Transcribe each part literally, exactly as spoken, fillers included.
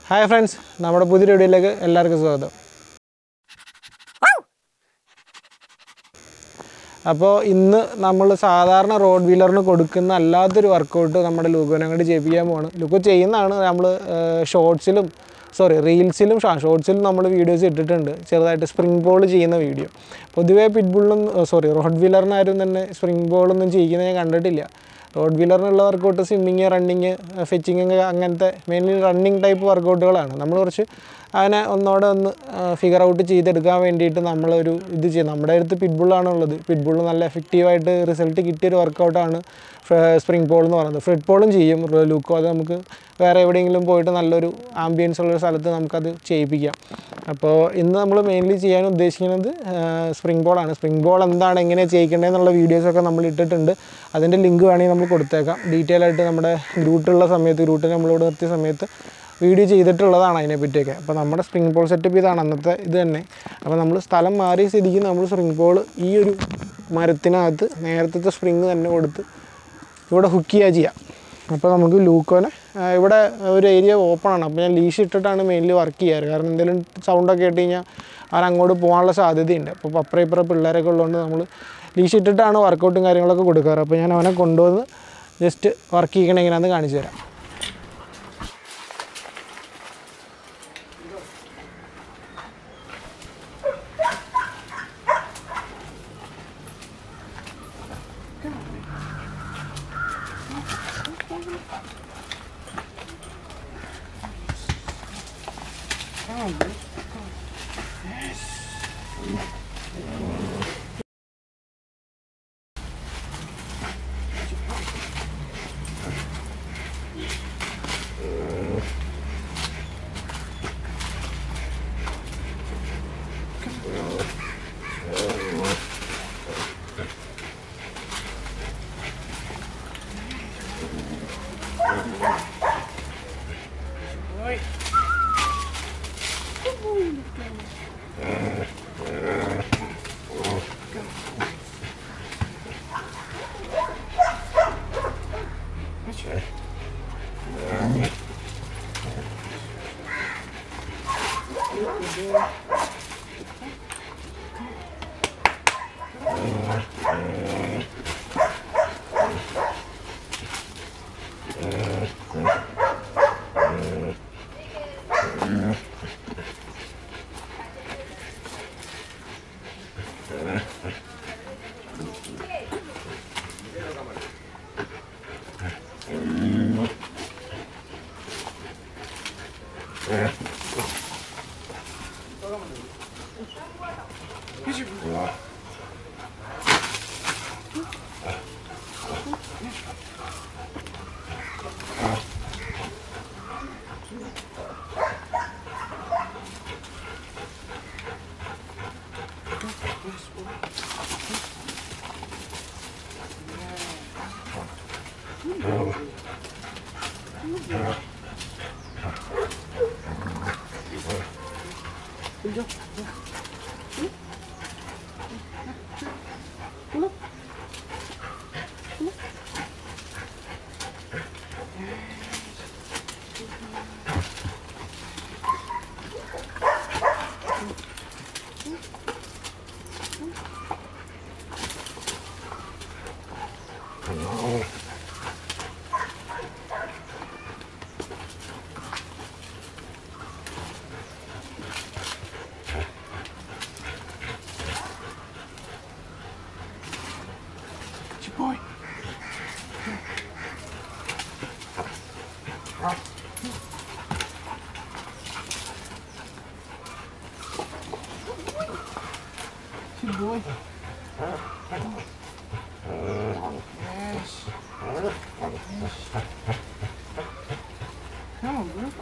Hi friends, നമ്മുടെ പുതിയ വീഡിയോയിലേക്ക് എല്ലാവർക്കും സ്വാഗതം. അപ്പോൾ ഇന്ന് നമ്മൾ സാധാരണ റോഡ് വീലറിന് കൊടുക്കുന്ന അല്ലാത്തൊരു വർക്കൗട്ട് നമ്മുടെ ലൂക്കോനെ കൊണ്ട് ചെയ്യിപ്പിക്കാൻ പോവാണ്. ലൂക്കോ ചെയ്യുന്നതാണ് നമ്മൾ ഷോർട്സിലും സോറി റീൽസിലും ഷോർട്സിലും നമ്മൾ വീഡിയോസ് ഇട്ടിട്ടുണ്ട്. ചെറുതായിട്ട് സ്പ്രിംഗ് ബോൾ ചെയ്യുന്ന വീഡിയോ. പൊതുവേ പിറ്റ്ബുള്ളും സോറി റോഡ് വീലറിനാരും തന്നെ സ്പ്രിംഗ് ബോളൊന്നും ചെയ്യുന്നത് ഞാൻ കണ്ടിട്ടില്ല. റോഡ് വീലറിനുള്ള വർക്കൗട്ട് സ്വിമ്മിങ്, റണ്ണിങ്, ഫെച്ചിങ് അങ്ങനത്തെ മെയിൻലി റണ്ണിങ് ടൈപ്പ് വർക്കൗട്ടുകളാണ്. നമ്മൾ കുറച്ച് അതിനെ ഒന്നോടെ ഒന്ന് ഫിഗർ ഔട്ട് ചെയ്തെടുക്കാൻ വേണ്ടിയിട്ട് നമ്മളൊരു ഇത് ചെയ്യും. നമ്മുടെ അടുത്ത് പിറ്റ്ബുള്ളാണുള്ളത്. പിറ്റ്ബുൾ നല്ല എഫക്റ്റീവായിട്ട് റിസൾട്ട് കിട്ടിയൊരു വർക്കൗട്ടാണ് സ്പ്രിംഗ് ബോൾ എന്ന് പറയുന്നത്. ഫ്രിഡ് ബോളും ചെയ്യും ലൂക്കോ. അത് നമുക്ക് വേറെ എവിടെയെങ്കിലും പോയിട്ട് നല്ലൊരു ആംബിയൻസ് ഉള്ളൊരു സ്ഥലത്ത് നമുക്കത് ചെയ്യിപ്പിക്കാം. അപ്പോൾ ഇന്ന് നമ്മൾ മെയിൻലി ചെയ്യാൻ ഉദ്ദേശിക്കുന്നത് സ്പ്രിംഗ് ബോളാണ്. സ്പ്രിംഗ് ബോൾ എന്താണ്, എങ്ങനെ ചെയ്യിക്കേണ്ടതെന്നുള്ള വീഡിയോസൊക്കെ നമ്മൾ ഇട്ടിട്ടുണ്ട്. അതിൻ്റെ ലിങ്ക് വേണമെങ്കിൽ നമ്മൾ കൊടുത്തേക്കാം. ഡീറ്റെയിൽ ആയിട്ട് നമ്മുടെ ഗ്രൂട്ടുള്ള സമയത്ത് ഗ്രൂട്ടിൽ നമ്മളിവിടെ നിർത്തിയ സമയത്ത് വീഡിയോ ചെയ്തിട്ടുള്ളതാണ് അതിനെപ്പറ്റിയൊക്കെ. അപ്പോൾ നമ്മുടെ സ്പ്രിംഗ് ബോൾ സെറ്റപ്പ് ഇതാണ് അന്നത്തെ ഇത് തന്നെ. അപ്പോൾ നമ്മൾ സ്ഥലം മാറിയ സ്ഥിതിക്ക് നമ്മൾ സ്പ്രിംഗ് ബോൾ ഈ ഒരു മരത്തിനകത്ത് നേരത്തെ സ്പ്രിങ് തന്നെ കൊടുത്ത് ഇവിടെ ഹുക്ക് ചെയ്യുക ചെയ്യാം. അപ്പോൾ നമുക്ക് ലൂക്കോനെ ഇവിടെ ഒരു ഏരിയ ഓപ്പൺ ആണ്. അപ്പോൾ ഞാൻ ലീഷ് ഇട്ടിട്ടാണ് മെയിൻലി വർക്ക് ചെയ്യാറ്. കാരണം എന്തെങ്കിലും സൗണ്ടൊക്കെ ഇട്ട് കഴിഞ്ഞാൽ അവൻ അങ്ങോട്ട് പോകാനുള്ള സാധ്യതയുണ്ട്. അപ്പോൾ അപ്പുറം ഇപ്പുറം പിള്ളേരൊക്കെ ഉള്ളതുകൊണ്ട് നമ്മൾ ലീഷ് ഇട്ടിട്ടാണ് വർക്കൗട്ടും കാര്യങ്ങളൊക്കെ കൊടുക്കാറ്. അപ്പോൾ ഞാൻ അവനെ കൊണ്ടുവന്ന് ജസ്റ്റ് വർക്ക് ചെയ്യണം എങ്ങനെയാണെന്ന് കാണിച്ചു തരാം. Boy. Good boy. Yes. Yes. Come on, bro.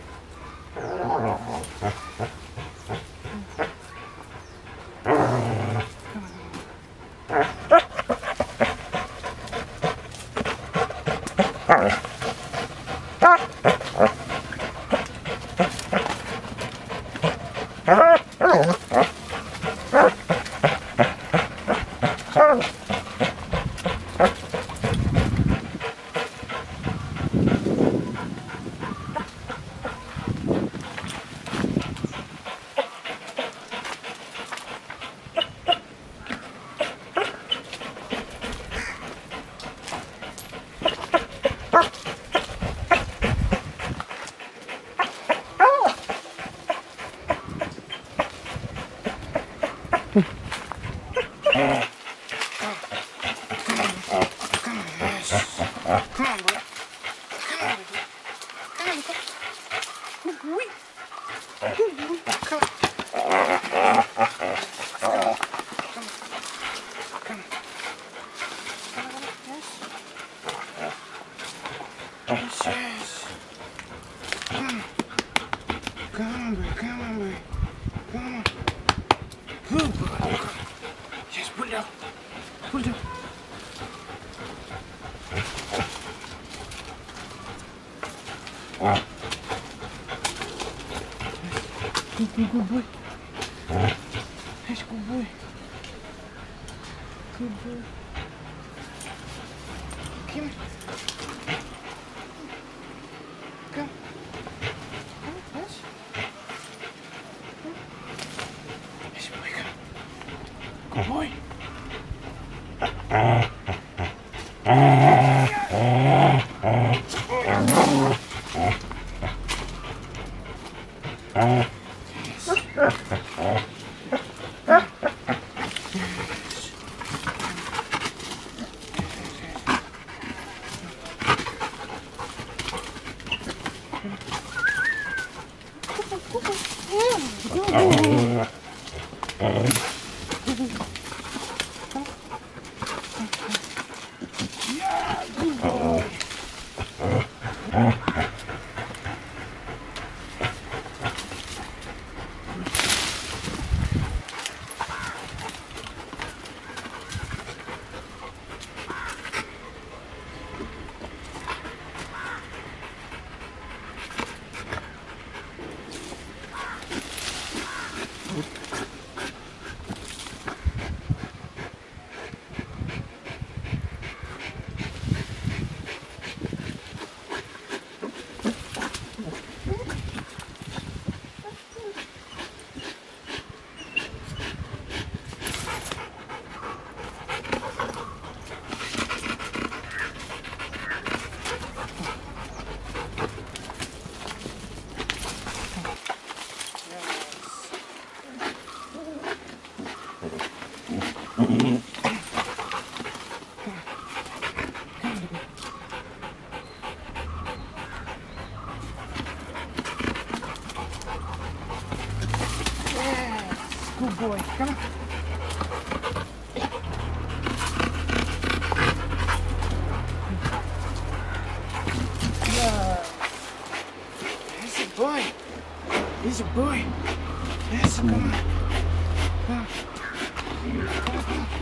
boy. Good, good boy. Yes, good boy. Good boy. Come here. Come. Come, yes. Yes, boy, come. Good boy. Good boy, come on. Yeah. That's a boy. He's a boy. Yes, come on. Come on. Come on, come on.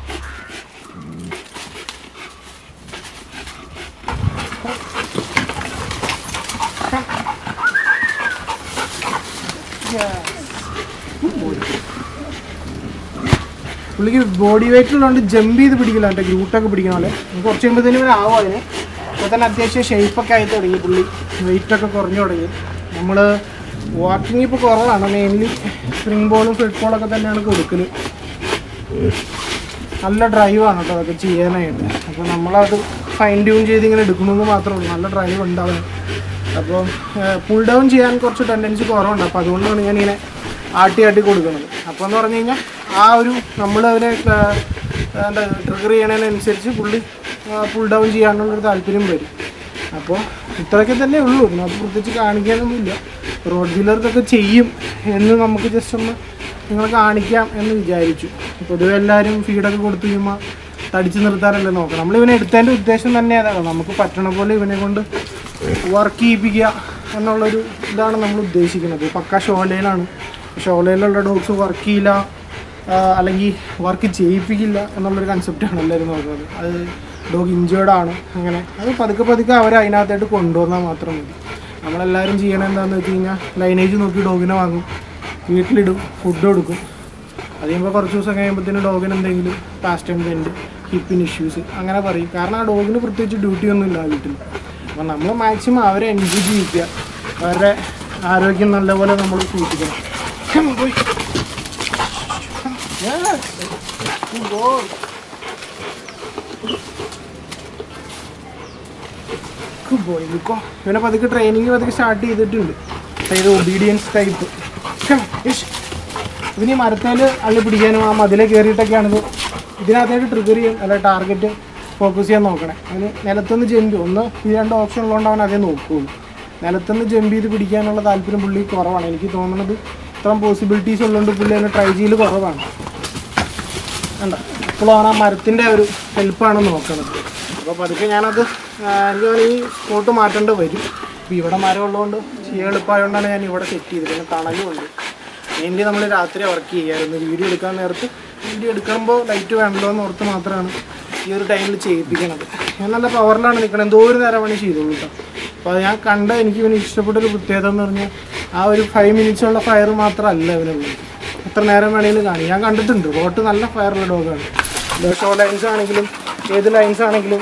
Come. Yeah. Good boy. പുള്ളിക്ക് body വെയിറ്റിലുള്ളതുകൊണ്ട് jump ചെയ്ത് പിടിക്കില്ല കേട്ടോ, ഗ്രൂട്ടൊക്കെ പിടിക്കണ പോലെ. കുറച്ച് കഴിയുമ്പോഴത്തേനും ഇവനെ ആവും അതിന്. അപ്പോൾ തന്നെ അത്യാവശ്യം ഷേപ്പൊക്കെ ആയി തുടങ്ങി പുള്ളി, വെയിറ്റൊക്കെ കുറഞ്ഞു തുടങ്ങി. നമ്മൾ വാക്കിങ് ഇപ്പോൾ കുറവാണ്, മെയിൻലി സ്പ്രിംഗ് ബോളും ഫ്ലിപ്പ് ബോളൊക്കെ തന്നെയാണ് കൊടുക്കൽ. നല്ല ഡ്രൈവാണ് കേട്ടോ അതൊക്കെ ചെയ്യാനായിട്ട്. അപ്പോൾ നമ്മളത് ഫൈൻ ട്യൂൺ ചെയ്ത് ഇങ്ങനെ എടുക്കണമെന്ന് മാത്രമേ ഉള്ളൂ. നല്ല ഡ്രൈവ് ഉണ്ടാവും. അപ്പോൾ പുൾ ഡൗൺ ചെയ്യാൻ കുറച്ച് ടെൻഡൻസി കുറവുണ്ട്. അപ്പോൾ അതുകൊണ്ടാണ് ഞാനിങ്ങനെ ആട്ടി ആട്ടി കൊടുക്കുന്നത്. അപ്പോൾ എന്ന് പറഞ്ഞു കഴിഞ്ഞാൽ ആ ഒരു നമ്മൾ അതിനെ എന്താ ട്രിഗർ ചെയ്യണതിനനുസരിച്ച് പുള്ളി പുൾ ഡൗൺ ചെയ്യാനുള്ളൊരു താല്പര്യം വരും. അപ്പോൾ ഇത്രയൊക്കെ തന്നെ ഉള്ളൂ. നമുക്ക് പ്രത്യേകിച്ച് കാണിക്കാനൊന്നുമില്ല. റോഡ് വീലർക്കൊക്കെ ചെയ്യും എന്ന് നമുക്ക് ജസ്റ്റ് ഒന്ന് നിങ്ങളെ കാണിക്കാം എന്ന് വിചാരിച്ചു. പൊതുവെ എല്ലാവരും ഫീഡൊക്കെ കൊടുത്തു കഴിയുമ്പോൾ തടിച്ച് നിർത്താനല്ലേ നോക്കാം. നമ്മളിവനെ എടുത്തതിൻ്റെ ഉദ്ദേശം തന്നെ അതാണ്, നമുക്ക് പറ്റണ പോലെ ഇവനെ കൊണ്ട് വർക്ക് ചെയ്യിപ്പിക്കുക എന്നുള്ളൊരു ഇതാണ് നമ്മൾ ഉദ്ദേശിക്കുന്നത്. പക്ക ഷോലയിലാണ്. ഷോലയിലുള്ള ഡോഗ്സ് വർക്ക് ചെയ്യില്ല അല്ലെങ്കിൽ വർക്ക് ചെയ്യിപ്പിക്കില്ല എന്നുള്ളൊരു കൺസെപ്റ്റാണ് എല്ലാവരും നോക്കുന്നത്. അത് ഡോഗ് ഇഞ്ചേർഡാണ് അങ്ങനെ. അത് പതുക്കെ പതുക്കെ അവർ അതിനകത്തായിട്ട് കൊണ്ടുവന്നാൽ മാത്രം മതി. നമ്മളെല്ലാവരും ചെയ്യണത് എന്താണെന്ന് വെച്ച് കഴിഞ്ഞാൽ ലൈനേജ് നോക്കി ഡോഗിനെ വാങ്ങും, വീട്ടിലിടും, ഫുഡ് കൊടുക്കും. അത് കഴിയുമ്പോൾ കുറച്ച് ദിവസം കഴിയുമ്പോഴത്തേനും ഡോഗിന് എന്തെങ്കിലും പാസ്റ്റ് ടൈം ബെൻഡ്, ഹിപ്പിന് ഇഷ്യൂസ് അങ്ങനെ പറയും. കാരണം ആ ഡോഗിന് പ്രത്യേകിച്ച് ഡ്യൂട്ടി ഒന്നും ഇല്ല വീട്ടിൽ. അപ്പോൾ നമ്മൾ മാക്സിമം അവരെ എൻജോയ് ചെയ്യിക്കുക, അവരുടെ ആരോഗ്യം നല്ലപോലെ നമ്മൾ സൂക്ഷിക്കണം. പോയി പോയി ലുക്കോ. ഇവനെ പതുക്കെ ട്രെയിനിങ് പതുക്കെ സ്റ്റാർട്ട് ചെയ്തിട്ടുണ്ട്. അതായത് ഒബീഡിയൻസ് ടൈപ്പ്. ഇതിന് മരത്തേൽ അള്ളി പിടിക്കാനും ആ മതിലെ കയറിയിട്ടൊക്കെയാണിത് ഇതിനകത്തായിട്ട് ട്രിഗർ ചെയ്യാൻ അല്ല ടാർഗറ്റ് ഫോക്കസ് ചെയ്യാൻ നോക്കണേ. അതിന് നിലത്തുനിന്ന് ജമ്പ് ഒന്ന് ഈ രണ്ട് ഓപ്ഷൻ ഉള്ളതുകൊണ്ട് അവൻ അതേ നോക്കുകയുള്ളൂ. നിലത്തുനിന്ന് ജമ്പ് ചെയ്ത് പിടിക്കാനുള്ള താല്പര്യം പുള്ളി കുറവാണ്. എനിക്ക് തോന്നുന്നത് ഇത്രയും പോസിബിലിറ്റീസ് ഉള്ളതുകൊണ്ട് പുള്ളി അതിന് ട്രൈ ചെയ്യൽ കുറവാണ്. കണ്ട ഇപ്പോഴാണ് ആ മരത്തിൻ്റെ ഒരു ഹെൽപ്പാണ് നോക്കുന്നത്. അപ്പോൾ പതുക്കെ ഞാനത് എനിക്ക് ഈ സ്പോട്ട് മാറ്റേണ്ടി വരും. അപ്പോൾ ഇവിടെ മരം ഉള്ളതുകൊണ്ട് ചെയ്യാൻ എളുപ്പമായതുകൊണ്ടാണ് ഞാൻ ഇവിടെ സെറ്റ് ചെയ്തത്. പിന്നെ തണലുമുണ്ട്. മെയിൻലി നമ്മൾ രാത്രി വർക്ക് ചെയ്യാമായിരുന്നു. വീഡിയോ എടുക്കാൻ നേരത്ത് വീഡിയോ എടുക്കുമ്പോൾ ലൈറ്റ് വേണ്ടല്ലോ എന്ന് ഓർത്ത് മാത്രമാണ് ഈ ഒരു ടൈമിൽ ചെയ്യിപ്പിക്കുന്നത്. ഞാൻ നല്ല പവറിലാണ് നിൽക്കുന്നത്. എന്തോ ഒരു നേരം പണി ചെയ്തോളൂ കേട്ടോ. അപ്പോൾ അത് ഞാൻ കണ്ട എനിക്ക് ഇവന് ഇഷ്ടപ്പെട്ടൊരു പ്രത്യേകത എന്ന് പറഞ്ഞാൽ ആ ഒരു ഫൈവ് മിനിറ്റ്സുള്ള ഫയർ മാത്രമല്ല ഇവനുള്ളത്. എത്ര നേരം വേണമെങ്കിലും കാണും. ഞാൻ കണ്ടിട്ടുണ്ട് റോട്ട് നല്ല ഫയറുള്ള ഡോഗാണ്. ഷോ ലൈൻസ് ആണെങ്കിലും ഏത് ലൈൻസ് ആണെങ്കിലും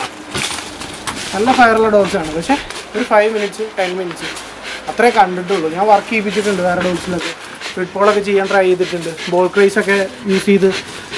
നല്ല ഫയറുള്ള ഡോഗ്സാണ്. പക്ഷേ ഒരു ഫൈവ് മിനിറ്റ്സ് ടെൻ മിനിറ്റ്സ് അത്രേ കണ്ടിട്ടുള്ളൂ. ഞാൻ വർക്ക് ചെയ്യിപ്പിച്ചിട്ടുണ്ട് വേറെ ഡോഗ്സിലൊക്കെ. ഫുട്ബോളൊക്കെ ചെയ്യാൻ ട്രൈ ചെയ്തിട്ടുണ്ട്. ബോൾ ക്രേസൊക്കെ യൂസ് ചെയ്ത്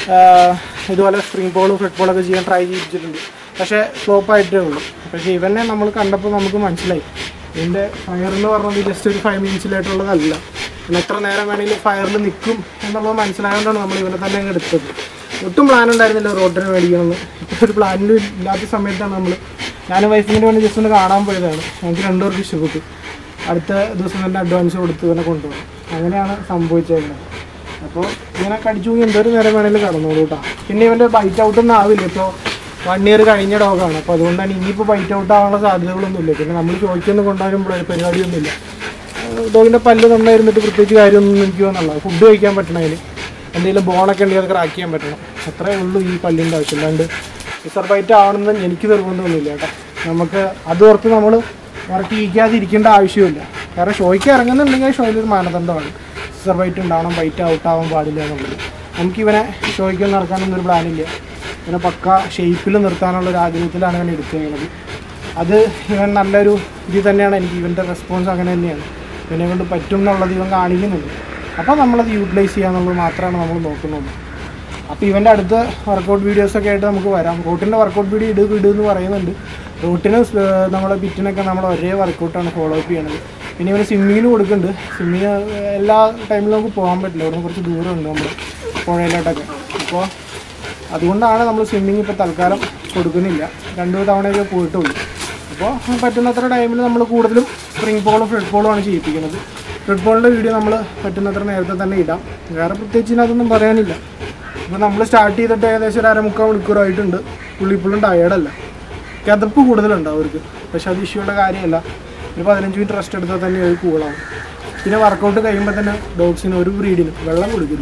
ഇതുപോലെ സ്പ്രിംഗ് ബോളും ഫുട്ബോളൊക്കെ ചെയ്യാൻ ട്രൈ ചെയ്യിപ്പിച്ചിട്ടുണ്ട്. പക്ഷേ ഫ്ലോപ്പായിട്ടേ ഉള്ളൂ. പക്ഷേ ഇവനെ നമ്മൾ കണ്ടപ്പോൾ നമുക്ക് മനസ്സിലായി ഇതിൻ്റെ ഫയർ എന്ന് പറഞ്ഞത് ജസ്റ്റ് ഒരു ഫൈവ് മിനിറ്റ്സിലായിട്ടുള്ളതല്ല. പിന്നെ എത്ര നേരം വേണമെങ്കിലും ഫയറിൽ നിൽക്കും എന്നുള്ളത് മനസ്സിലായതുകൊണ്ടാണ് നമ്മൾ ഇവനെ തന്നെ അങ്ങ് എടുത്തത്. ഒട്ടും പ്ലാൻ ഉണ്ടായിരുന്നില്ല റോട്ടിന് മേടിക്കണമെന്ന്. ഇപ്പോൾ ഒരു പ്ലാനിലും ഇല്ലാത്ത സമയത്താണ് നമ്മൾ ഞാനും വൈഫിൻ്റെ വേണ്ടി ജസ്റ്റ് ഒന്ന് കാണാൻ പോയതാണ്. എനിക്ക് രണ്ടുപേർക്ക് ഇഷ്ടപ്പെട്ടു. അടുത്ത ദിവസം തന്നെ അഡ്വാൻസ് കൊടുത്ത് ഇവനെ കൊണ്ടുപോകും. അങ്ങനെയാണ് സംഭവിച്ചേക്കുന്നത്. അപ്പോൾ ഇങ്ങനെ കടിച്ചു പോയി എന്തോരം നേരം വേണമെങ്കിലും കടന്നോളൂ കേട്ടോ. പിന്നെ ഇവൻ്റെ ബൈറ്റ് ഔട്ടൊന്നും ആവില്ല. ഇപ്പോൾ വൺ ഇയർ കഴിഞ്ഞ ഡോഗാണ്. അപ്പോൾ അതുകൊണ്ടാണ് ഇനിയിപ്പോൾ ബൈറ്റ് ഔട്ട് ആവാനുള്ള സാധ്യതകളൊന്നുമില്ല. പിന്നെ നമ്മൾ ചോദിച്ചൊന്നും കൊണ്ടുവരുമ്പോൾ പരിപാടിയൊന്നുമില്ല. ഡോഗിൻ്റെ പല്ല് നന്നായിരുന്നിട്ട് പ്രത്യേകിച്ച് കാര്യമൊന്നും എനിക്ക് തോന്നുന്നില്ല. ഫുഡ് കഴിക്കാൻ പറ്റണം. അതിന് എന്തെങ്കിലും ബോണൊക്കെ ഉണ്ടെങ്കിൽ അത് ക്രാക്ക് ചെയ്യാൻ പറ്റണം. അത്രയേ ഉള്ളൂ ഈ പല്ലിൻ്റെ ആവശ്യം. അല്ലാണ്ട് റിസർ ബൈറ്റ് ആവണമെന്ന് എനിക്ക് നിർബന്ധമൊന്നുമില്ല കേട്ടോ. നമുക്ക് അത് ഓർത്ത് നമ്മൾ വർക്ക് ചെയ്യിക്കാതിരിക്കേണ്ട ആവശ്യമില്ല. കാരണം ഷോയ്ക്ക് ഇറങ്ങുന്നുണ്ടെങ്കിൽ ഷോയിലൊരു മാനദണ്ഡമാണ് റിസർ ബൈറ്റ് ഉണ്ടാവണം, ബൈറ്റ് ഔട്ടാവാൻ പാടില്ല എന്നുള്ളത്. നമുക്കിവനെ ഷോയ്ക്കൊന്നും ഇറക്കാനൊന്നും ഒരു പ്ലാനില്ല. ഇവനെ പക്ക ഷേപ്പിൽ നിർത്താനുള്ള ഒരു ആഗ്രഹത്തിലാണ് ഇവൻ എടുക്കുന്നത്. അത് ഇവൻ നല്ലൊരു ഇത് തന്നെയാണ്. എനിക്ക് ഇവൻ്റെ റെസ്പോൺസ് അങ്ങനെ തന്നെയാണ്. ഇവനെ കൊണ്ട് പറ്റും എന്നുള്ളത് ഇവൻ കാണിക്കുന്നുണ്ട്. അപ്പോൾ നമ്മളത് യൂട്ടിലൈസ് ചെയ്യുക എന്നുള്ളത് മാത്രമാണ് നമ്മൾ നോക്കുന്നത്. അപ്പോൾ ഇവൻ്റെ അടുത്ത വർക്കൗട്ട് വീഡിയോസൊക്കെ ആയിട്ട് നമുക്ക് വരാം. റൂട്ടിൻ്റെ വർക്കൗട്ട് വീഡിയോ ഇടുക ഇടുമെന്ന് പറയുന്നുണ്ട്. റൂട്ടിന് നമ്മളെ പിറ്റിനൊക്കെ നമ്മൾ ഒരേ വർക്കൗട്ടാണ് ഫോളോ അപ്പ് ചെയ്യണത്. പിന്നെ ഇവന് സ്വിമ്മിങ്ങിന് കൊടുക്കുന്നുണ്ട്. സ്വിമ്മിങ് എല്ലാ ടൈമിലും നമുക്ക് പോകാൻ പറ്റില്ല. ഇവിടെ കുറച്ച് ദൂരമുണ്ട് നമ്മൾ പുഴയിലോട്ടൊക്കെ. അപ്പോൾ അതുകൊണ്ടാണ് നമ്മൾ സ്വിമ്മിങ് ഇപ്പോൾ തൽക്കാലം കൊടുക്കുന്നില്ല. രണ്ടു തവണയൊക്കെ പോയിട്ടുള്ളൂ. അപ്പോൾ പറ്റുന്നത്ര ടൈമിൽ നമ്മൾ കൂടുതലും സ്പ്രിംഗ് ബോളും ഫ്ലഡ് ബോളുമാണ് ചെയ്യിപ്പിക്കുന്നത്. ഫ്ലഡ് ബോളിൻ്റെ വീഡിയോ നമ്മൾ പറ്റുന്നത്ര നേരത്തെ തന്നെ ഇടാം. വേറെ പ്രത്യേകിച്ച് ഇതിനകത്തൊന്നും പറയാനില്ല. ഇപ്പോൾ നമ്മൾ സ്റ്റാർട്ട് ചെയ്തിട്ട് ഏകദേശം ഒരു അരമുക്കാൽ മണിക്കൂറായിട്ടുണ്ട്. പുള്ളിപ്പോഴും ടയേർഡല്ല. കിതപ്പ് കൂടുതലുണ്ട് അവർക്ക്. പക്ഷെ അത് ഇഷ്യൂയുടെ കാര്യമല്ല. ഒരു പതിനഞ്ച് മിനിറ്റ് റെസ്റ്റ് എടുത്താൽ തന്നെ ഒരു കൂളാവും. പിന്നെ വർക്കൗട്ട് കഴിയുമ്പോൾ തന്നെ ഡോഗ്സിന് ഒരു ബ്രീഡിന് വെള്ളം കൊടുക്കുന്നു.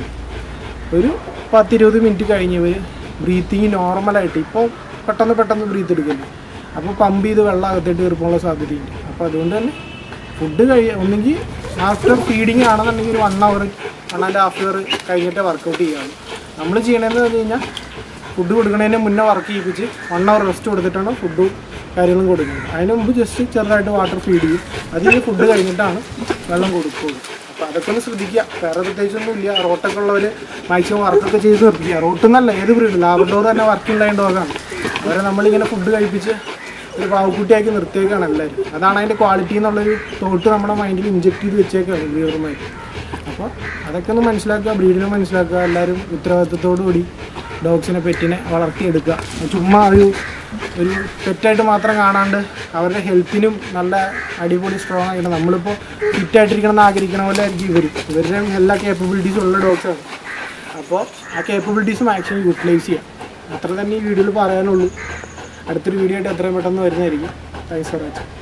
ഒരു പത്തിരുപത് മിനിറ്റ് കഴിഞ്ഞവർ ബ്രീത്തിങ് നോർമലായിട്ട് ഇപ്പോൾ പെട്ടെന്ന് പെട്ടെന്ന് ബ്രീത്ത് എടുക്കുന്നു. അപ്പോൾ പമ്പ് ചെയ്ത് വെള്ളം അകത്തേട്ട് കയറിപ്പോകാനുള്ള സാധ്യതയുണ്ട്. അപ്പോൾ അതുകൊണ്ട് തന്നെ ഫുഡ് കഴിയ ഒന്നെങ്കിൽ ആഫ്റ്റർ ഫീഡിങ് ആണെന്നുണ്ടെങ്കിൽ ഒരു one hour one and half hour കഴിഞ്ഞിട്ട് വർക്കൗട്ട് ചെയ്യുകയാണ്. നമ്മൾ ചെയ്യണമെന്ന് പറഞ്ഞു കഴിഞ്ഞാൽ ഫുഡ് കൊടുക്കുന്നതിന് മുന്നേ വർക്ക് ചെയ്യിപ്പിച്ച് വൺ അവർ റെസ്റ്റ് കൊടുത്തിട്ടാണ് ഫുഡും കാര്യങ്ങളും കൊടുക്കുന്നത്. അതിന് മുമ്പ് ജസ്റ്റ് ചെറുതായിട്ട് വാട്ടർ ഫീഡ് ചെയ്യും. അതിന് ഫുഡ് കഴിഞ്ഞിട്ടാണ് വെള്ളം കൊടുക്കുകയുള്ളൂ. അപ്പോൾ അതൊക്കെ ഒന്ന് ശ്രദ്ധിക്കുക. വേറെ പ്രത്യേകിച്ചൊന്നും ഇല്ല. റോട്ടൊക്കെ ഉള്ളവർ മാക്സിമം വർക്കൊക്കെ ചെയ്ത് നിർത്തിക്കുക. റോട്ടെന്നല്ല ഏത് ബ്രീഡ് ലാബ്രഡോർ തന്നെ വർക്ക് ഉണ്ടായ ഡോഗാണ്. അവരെ നമ്മളിങ്ങനെ ഫുഡ് കഴിപ്പിച്ച് ഒരു പാവക്കുട്ടിയാക്കി നിർത്തിയേക്കാണ് എല്ലാവരും. അതാണ് അതിൻ്റെ ക്വാളിറ്റി എന്നുള്ളൊരു തോട്ട് നമ്മുടെ മൈൻഡിൽ ഇഞ്ചെക്ട് ചെയ്ത് വെച്ചേക്കാണ് ബ്രീഡർമാർ. അപ്പോൾ അതൊക്കെ ഒന്ന് മനസ്സിലാക്കുക. ബ്രീഡിനെ മനസ്സിലാക്കുക. എല്ലാവരും ഉത്തരവാദിത്തത്തോടു കൂടി ഡോഗ്സിനെ പെറ്റിനെ വളർത്തിയെടുക്കുക. ചുമ്മാ ഒരു ഒരു പെറ്റായിട്ട് മാത്രം കാണാണ്ട് അവരുടെ ഹെൽത്തിനും നല്ല അടിപൊളി സ്ട്രോങ് ആയിട്ട് നമ്മളിപ്പോൾ ഫിറ്റായിട്ടിരിക്കണം എന്ന് ആഗ്രഹിക്കണ പോലെ ആയിരിക്കും ഇവർ. ഇവരുടെ എല്ലാ കേപ്പബിലിറ്റീസും ഉള്ള ഡോഗ്സാണ്. അപ്പോൾ ആ കേപ്പബിലിറ്റീസ് മാക്സിമം യൂട്ടിലൈസ് ചെയ്യാം. അത്ര തന്നെ ഈ വീഡിയോയിൽ പറയാനുള്ളൂ. അടുത്തൊരു വീഡിയോ ആയിട്ട് എത്രയും പെട്ടെന്ന് വരുന്നതായിരിക്കും. Thanks for watching.